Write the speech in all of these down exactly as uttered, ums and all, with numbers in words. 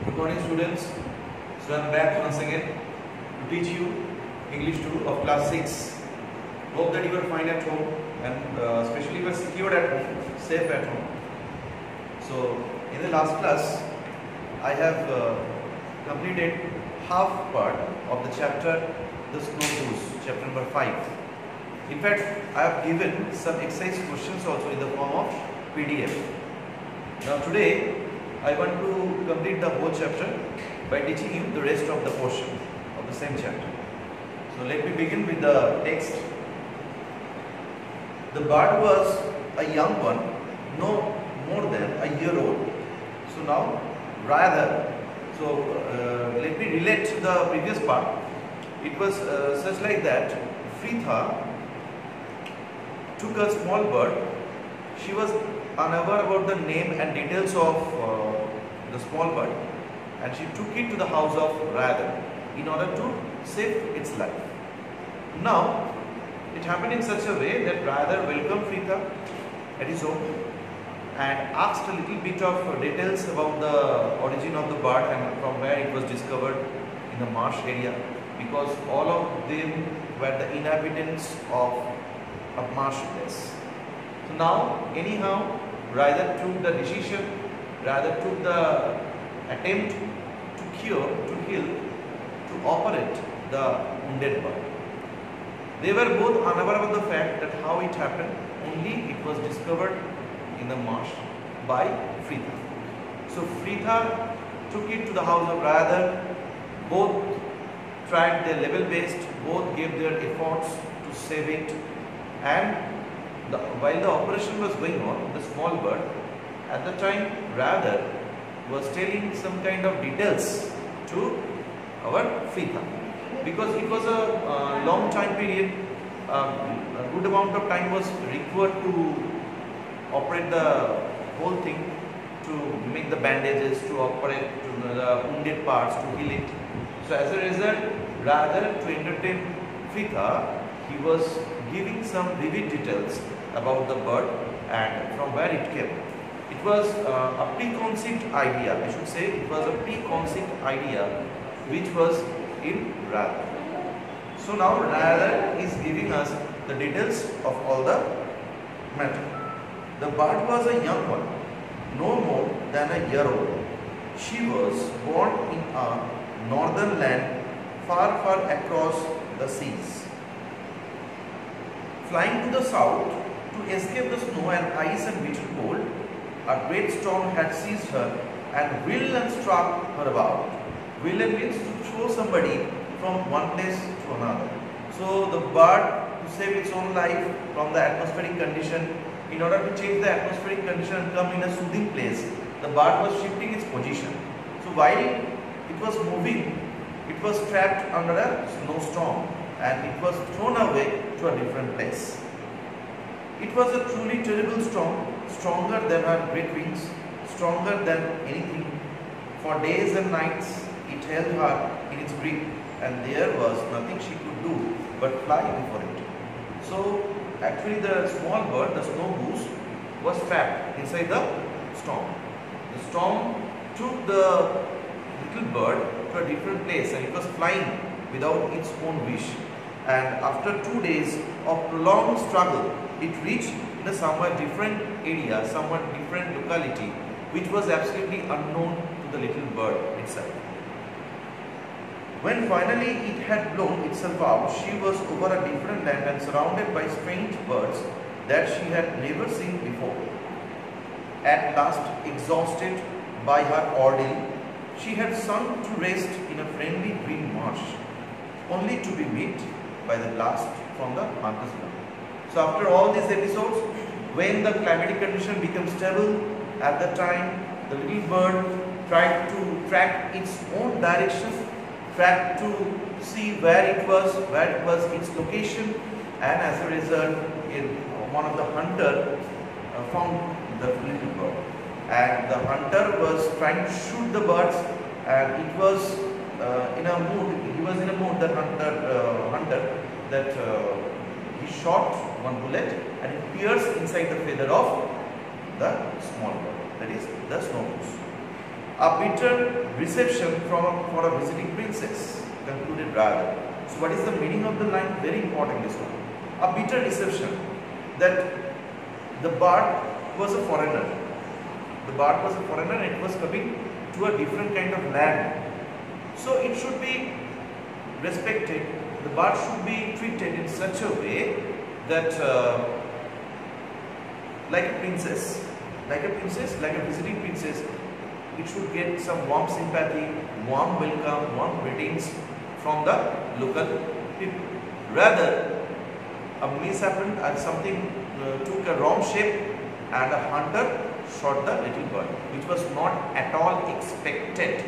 Good morning, students. So I am back once again to teach you English two of class six. Hope that you are fine at home and uh, especially you are secured at home, safe at home. So in the last class, I have uh, completed half part of the chapter The Snow Goose, chapter number five. In fact, I have given some exercise questions also in the form of P D F. Now today, I want to complete the whole chapter by teaching you the rest of the portion of the same chapter. So let me begin with the text. The bird was a young one, no more than a year old. So now, rather, so uh, let me relate to the previous part. It was uh, such like that. Fritha took a small bird. She was unaware about the name and details of uh, the small bird, and she took it to the house of Rather in order to save its life. Now, it happened in such a way that Rather welcomed Fritha at his home and asked a little bit of details about the origin of the bird and from where it was discovered in the marsh area, because all of them were the inhabitants of a marsh place. So now, anyhow, Rather took the decision, rather took the attempt to cure, to heal, to operate the wounded bird. They were both unaware of the fact that how it happened, only it was discovered in the marsh by Fritha. So Fritha took it to the house of Rather, both tried their level best, both gave their efforts to save it, and The, while the operation was going on, the small bird, at the time Rather was telling some kind of details to our Fritha, because it was a uh, long time period, um, a good amount of time was required to operate the whole thing, to make the bandages, to operate to the wounded parts, to heal it. So as a result, Rather to entertain Fritha, he was giving some vivid details about the bird and from where it came. It was uh, a preconceived idea, I should say, it was a preconceived idea which was in Rather. So now Rather is giving us the details of all the matter. The bird was a young one, no more than a year old. She was born in a northern land far, far across the seas. Flying to the south to escape the snow and ice and bitter cold, a great storm had seized her and whirled and struck her about. Whirl means to throw somebody from one place to another. So the bird, to save its own life from the atmospheric condition, in order to change the atmospheric condition and come in a soothing place, the bird was shifting its position. So while it was moving, it was trapped under a snowstorm and it was thrown away to a different place. It was a truly terrible storm, stronger than her great wings, stronger than anything. For days and nights it held her in its grip, and there was nothing she could do but fly before it. So actually the small bird, the snow goose, was trapped inside the storm. The storm took the little bird to a different place and it was flying without its own wish. And after two days of prolonged struggle, it reached in a somewhat different area, somewhat different locality, which was absolutely unknown to the little bird itself. When finally it had blown itself out, she was over a different land and surrounded by strange birds that she had never seen before. At last, exhausted by her ordeal, she had sunk to rest in a friendly green marsh, only to be met by the blast from the hunter's gun. So after all these episodes, when the climatic condition became stable, at the time the little bird tried to track its own direction, tried to see where it was, where it was its location, and as a result, it, one of the hunter uh, found the little bird. And the hunter was trying to shoot the birds, and it was uh, in a mood, he was in a mood, the hunter, uh, hunter that uh, he shot one bullet and it pierced inside the feather of the small bird, that is the snow goose. A bitter reception from for a visiting princess, concluded Radha. So what is the meaning of the line? Very important, this one. A bitter reception, that the bard was a foreigner. The bard was a foreigner and it was coming to a different kind of land. So it should be respected. The bard should be treated in such a way that uh, like a princess, like a princess, like a visiting princess, it should get some warm sympathy, warm welcome, warm greetings from the local people. Rather, a miss happened and something uh, took a wrong shape and a hunter shot the little bird, which was not at all expected.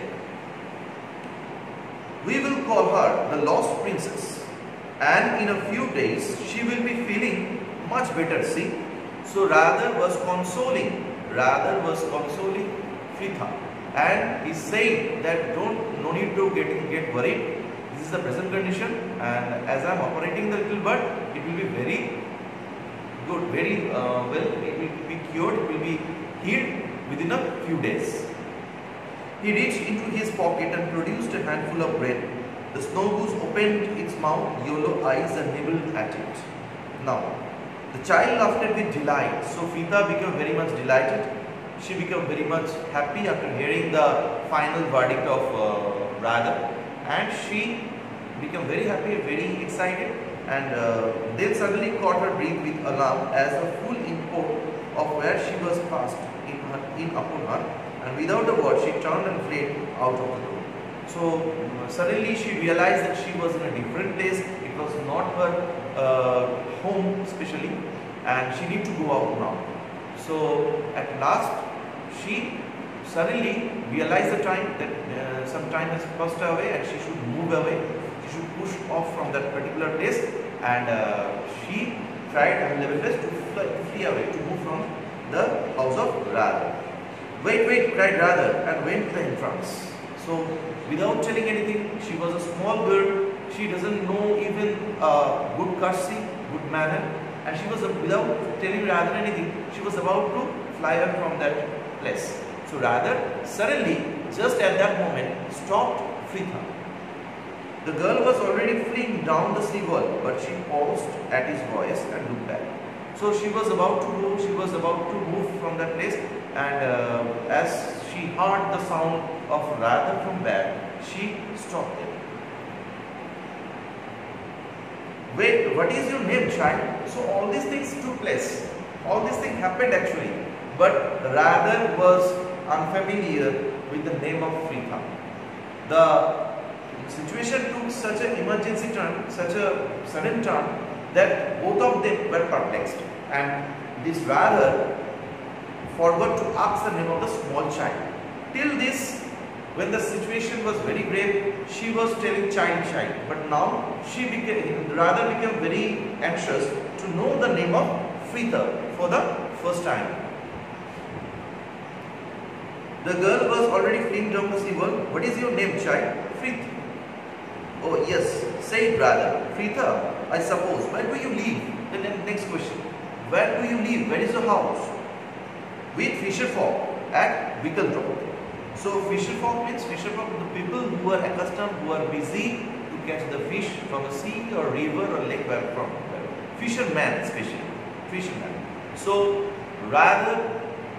We will call her the lost princess, and in a few days she will be feeling much better. See, so Radha was consoling, Radha was consoling Pritha, and he said that don't, no need to get get worried. This is the present condition, and as I am operating the little bird, it will be very good, very uh, well. It will be cured. It will be healed within a few days. He reached into his pocket and produced a handful of bread. The snow goose opened its mouth, yellow eyes, and nibbled at it. Now, the child laughed with delight. So Pritha became very much delighted. She became very much happy after hearing the final verdict of uh, Radha, and she became very happy, very excited, and uh, then suddenly caught her breath with alarm as the full import of where she was passed in, her, in upon her, and without a word she turned and fled out of the room. So uh, suddenly she realized that she was in a different place. It was not her uh, home especially, and she need to go out now. So at last she suddenly realized the time that uh, some time has passed away and she should move away. She should push off from that particular place, and uh, she tried her level best to fly, flee away, to move from the house of Radha. Wait, wait, cried Radha, and went to the entrance. So without telling anything, she was a small girl. She doesn't know even uh, good courtesy, good manner, and she was uh, without telling Radha anything, she was about to fly away from that place. So Radha suddenly, just at that moment, stopped Pritha. The girl was already fleeing down the sea wall, but she paused at his voice and looked back. So she was about to go, she was about to move from that place, and uh, as she heard the sound of Radha from back, she stopped there. Wait, what is your name, child? So all these things took place. All these things happened actually, but Radha was unfamiliar with the name of Pritha. The situation took such an emergency turn, such a sudden turn, that both of them were perplexed, and this Radha forgot to ask the name of the small child. Till this, when the situation was very grave, she was telling child, child, but now she became, Radha became very anxious to know the name of Pritha for the first time. The girl was already fleeing down the sea wall. What is your name, child? Pritha. Oh yes, said Radha. Pritha, I suppose. Where do you live? Then the next question. Where do you live? Where is your house? With fisher folk at Vikaldrop. So fisher folk means fisher folk, the people who are accustomed, who are busy to catch the fish from a sea or river or lake where from. Fisherman especially. Fisherman. So Radha,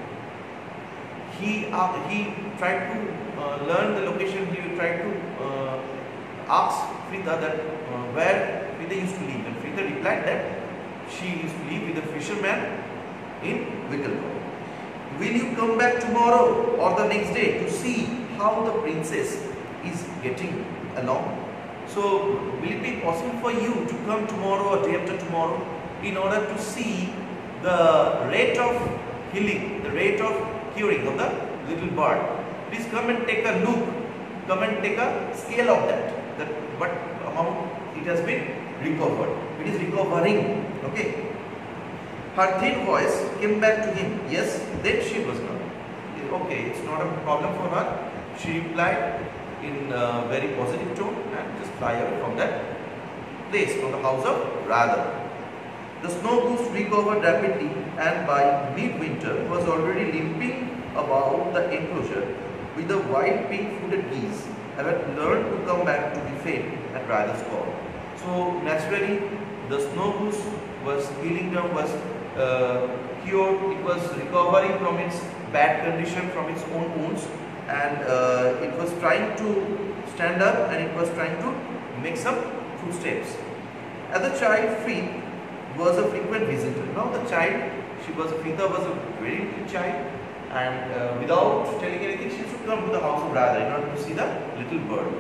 he uh, he tried to uh, learn the location. He tried to uh, ask Pritha that uh, where Pritha used to live, and Pritha replied that she used to live with a fisherman in Vikaldrop. Will you come back tomorrow or the next day to see how the princess is getting along? So will it be possible for you to come tomorrow or day after tomorrow in order to see the rate of healing, the rate of curing of the little bird? Please come and take a look, come and take a scale of that, that what amount it has been recovered. It is recovering, okay. Her thin voice came back to him. Yes, then she was gone. Okay, it's not a problem for her. She replied in a very positive tone and just fly away from that place, from the house of Radha. The snow goose recovered rapidly, and by midwinter was already limping about the enclosure with the white pink-footed geese had learned to come back to be fed at Radha's call. So naturally, the snow goose was healing down, was uh, cured, it was recovering from its bad condition, from its own wounds, and uh, it was trying to stand up and it was trying to make some footsteps. As the child, Frith was a frequent visitor. Now the child, she was, Fritha was a very little child, and uh, without telling anything, she should come to the house of Radha in order to see the little bird.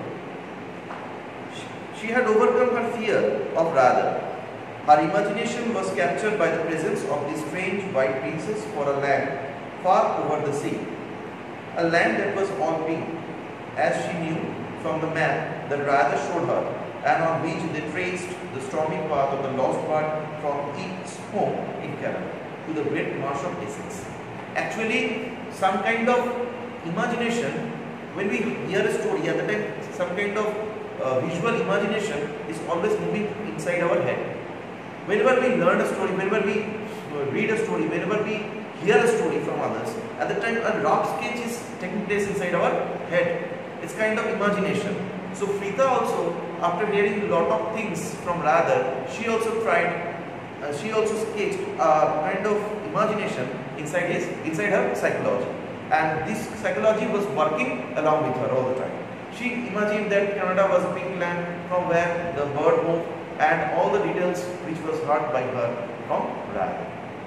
She had overcome her fear of Radha. Her imagination was captured by the presence of this strange white princess for a land far over the sea. A land that was all pink, as she knew from the map that Radha showed her, and on which they traced the stormy path of the lost bird from its home in Kerala to the great marsh of Essex. Actually, some kind of imagination, when we hear a story, at the time, some kind of uh, visual imagination is always moving inside our head. Whenever we learn a story, whenever we read a story, whenever we hear a story from others, at the time a rough sketch is taking place inside our head. It's kind of imagination. So Fritha also, after hearing a lot of things from Radha, she also tried, uh, she also sketched a kind of imagination inside his, inside her psychology. And this psychology was working along with her all the time. She imagined that Canada was a pink land from where the bird moved, and all the details which was heard by her from Radha.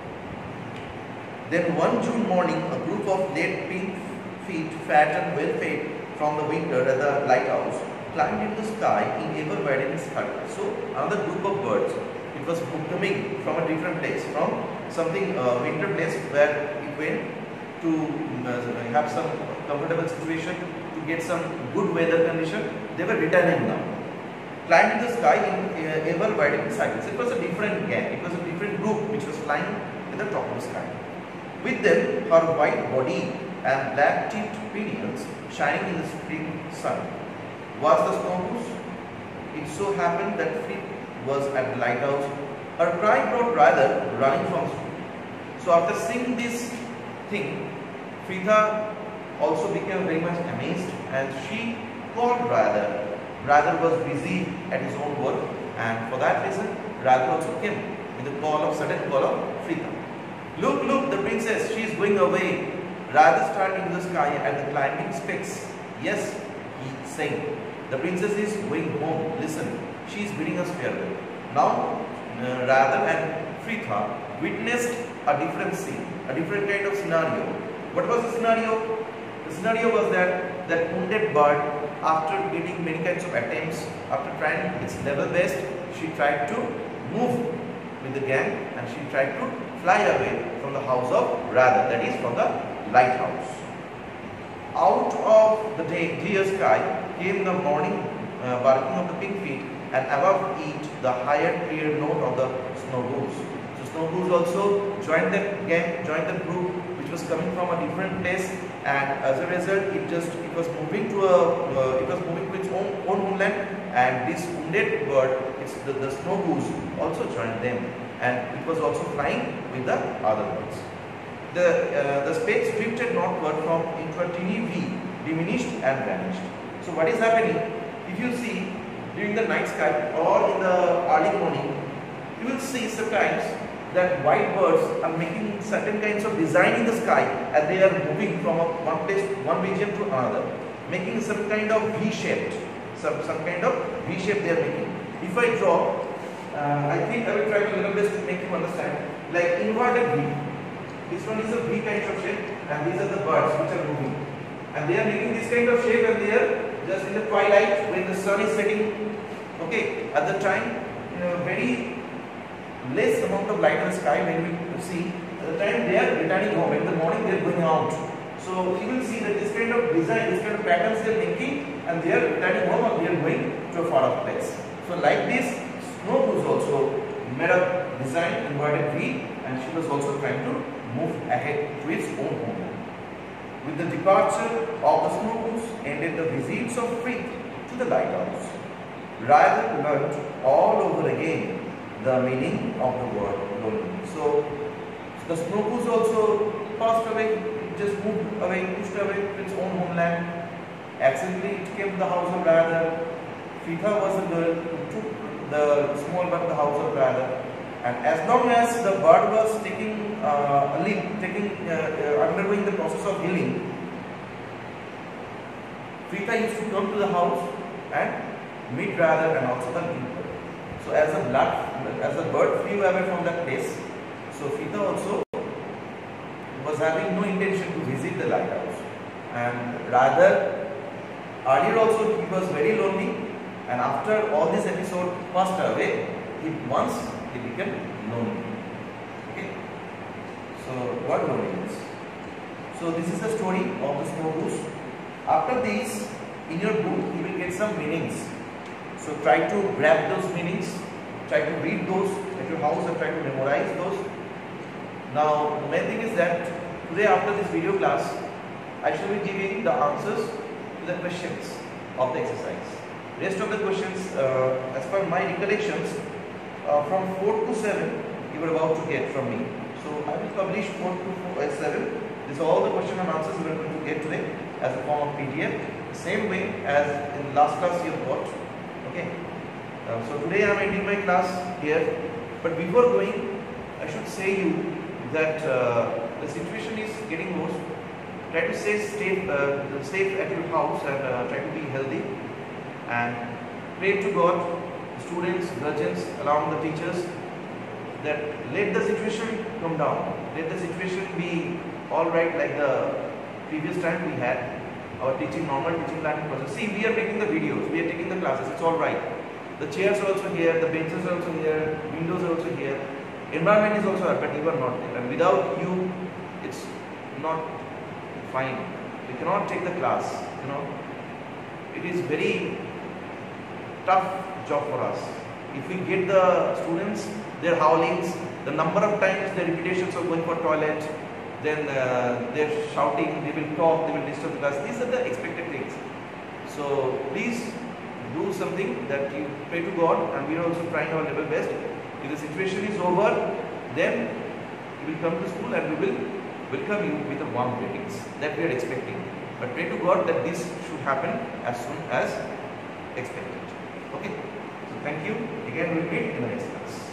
Then one June morning, a group of late pink feet, fat and well fed from the winter at the lighthouse, climbed into the sky in ever-widening circle. So another group of birds. It was coming from a different place, from something uh, winter place where it went to uh, have some comfortable situation, to get some good weather condition. They were returning now. Climbed in the sky in uh, ever-widening cycles. It was a different gang. It was a different group which was flying in the top of the sky. With them, her white body and black-tipped pinions shining in the spring sun. Was the snow goose? It so happened that Frith was at the lighthouse. Her cry brought Radha running from school. So after seeing this thing, Fritha also became very much amazed, and she called Radha. Radha was busy at his own work, and for that reason, Radha also came with the call of sudden call of Fritha. Look, look, the princess, she is going away. Radha started into the sky at the climbing specs. Yes, he said, the princess is going home. Listen, she is bidding us farewell. Now, uh, Radha and Fritha witnessed a different scene, a different kind of scenario. What was the scenario? The scenario was that that wounded bird, after getting many kinds of attempts, after trying its level best, she tried to move with the gang, and she tried to fly away from the house of Radha, that is from the lighthouse. Out of the day, clear sky came the morning uh, barking of the pink feet, and above it the higher clear note of the snow goose. So snow goose also joined the gang, joined the group which was coming from a different place, and as a result, it just it was moving to a uh, it was moving to its own own homeland, and this wounded bird, it's the, the snow goose, also joined them, and it was also flying with the other birds. The uh, the specks drifted northward from into a teeny V, diminished and vanished. So what is happening? If you see during the night sky or in the early morning, you will see sometimes that white birds are making certain kinds of design in the sky, and they are moving from a, one place, one region to another, making some kind of V-shaped, some some kind of V shape they are making. If I draw, uh, I think I will try to little bit to make you understand, like inverted V. This one is a V kind of shape, and these are the birds which are moving, and they are making this kind of shape, and they are just in the twilight when the sun is setting. Okay, at the time, you know, very less amount of light in the sky when we see, at the time they are returning home. In the morning they are going out. So you will see that this kind of design, this kind of patterns they are making, and they are returning home, or they are going to a far off place. So like this, snow goose also made a design inverted V, and she was also trying to move ahead to its own home. With the departure of the snow goose ended the visits of Frith to the lighthouse. Radha learnt all over again the meaning of the word lonely. So the snow goose also passed away. it just moved away, pushed away to its own homeland. Accidentally it came to the house of Radha. Fitha was the girl who took the small bird to the house of Radha. And as long as the bird was taking uh, a leap, taking, uh, uh, undergoing the process of healing, Fitha used to come to the house and meet Radha and also the little bird. So as the blood, as the bird flew away from that place, so Fitha also was having no intention to visit the lighthouse. And rather, earlier also he was very lonely, and after all this episode passed away, he once he became lonely. Okay. So what lonely is? So this is the story of the snow goose. After this, in your book you will get some meanings. So try to grab those meanings, try to read those at your house and try to memorize those. Now the main thing is that today after this video class, I shall be giving the answers to the questions of the exercise. Rest of the questions, uh, as per my recollections, uh, from four to seven you are about to get from me. So I will publish four to seven. These are all the question and answers you are going to get today as a form of P D F. The same way as in last class you have got. Okay. Uh, so today I am ending my class here. But before going, I should say you that uh, the situation is getting worse. Try to stay safe, uh, safe at your house and uh, try to be healthy. And pray to God, students, guardians, along the teachers, that let the situation come down. Let the situation be all right like the previous time we had our teaching, normal teaching planning process. See, we are making the videos, we are taking the classes, it's all right. The chairs are also here, the benches are also here, windows are also here, environment is also here, but you are not there. And without you, it's not fine. We cannot take the class, you know. It is very tough job for us. If we get the students, their howlings, the number of times their repetitions of going for toilet, then uh, they're shouting, they will talk, they will disturb the class. These are the expected things. So please do something that you pray to God, and we are also trying our level best. If the situation is over, then you will come to school and we will welcome you with a warm greetings that we are expecting. But pray to God that this should happen as soon as expected. Okay. So thank you. Again we will meet in the next class.